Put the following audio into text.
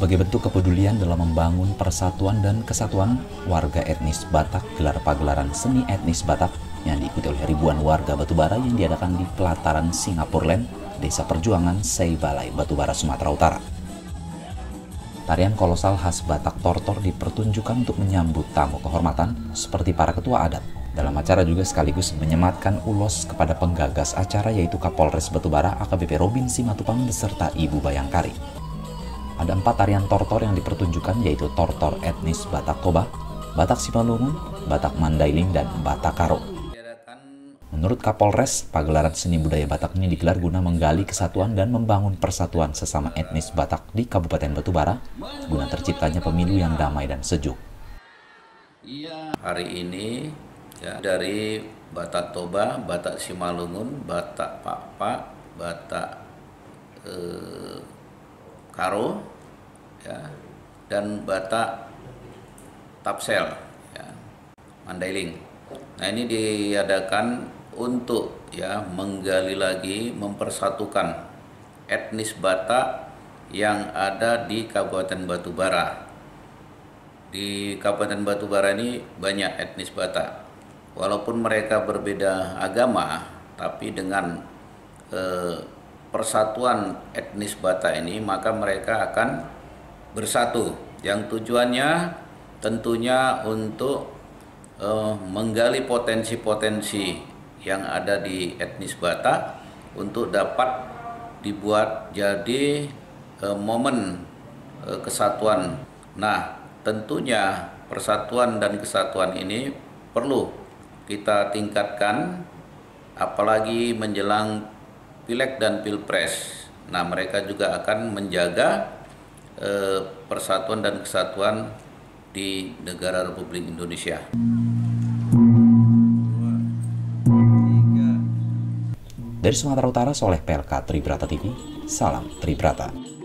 Sebagai bentuk kepedulian dalam membangun persatuan dan kesatuan, warga etnis Batak gelar pagelaran seni etnis Batak yang diikuti oleh ribuan warga Batubara yang diadakan di pelataran Singapura Land, Desa Perjuangan, Seibalai, Batubara, Sumatera Utara. Tarian kolosal khas Batak Tortor dipertunjukkan untuk menyambut tamu kehormatan seperti para ketua adat. Dalam acara juga sekaligus menyematkan ulos kepada penggagas acara yaitu Kapolres Batubara AKBP Robin Simatupang beserta Ibu Bayangkari. Ada 4 tarian tortor yang dipertunjukkan yaitu tortor etnis Batak Toba, Batak Simalungun, Batak Mandailing, dan Batak Karo. Menurut Kapolres, pagelaran seni budaya Batak ini digelar guna menggali kesatuan dan membangun persatuan sesama etnis Batak di Kabupaten Batubara guna terciptanya pemilu yang damai dan sejuk. Hari ini ya, dari Batak Toba, Batak Simalungun, Batak Pakpak, Batak Karo, ya, dan Batak Tapsel, ya, Mandailing. Nah, ini diadakan untuk ya menggali lagi, mempersatukan etnis Batak yang ada di Kabupaten Batubara. Di Kabupaten Batubara ini banyak etnis Batak. Walaupun mereka berbeda agama, tapi dengan persatuan etnis Batak ini, maka mereka akan bersatu. Yang tujuannya tentunya untuk menggali potensi-potensi yang ada di etnis Batak untuk dapat dibuat jadi momen kesatuan. Nah, tentunya persatuan dan kesatuan ini perlu kita tingkatkan, apalagi menjelang Pileg dan Pilpres. Nah, mereka juga akan menjaga persatuan dan kesatuan di negara Republik Indonesia. Dari Sumatera Utara, Soleh PLK Tribrata TV, salam Tribrata.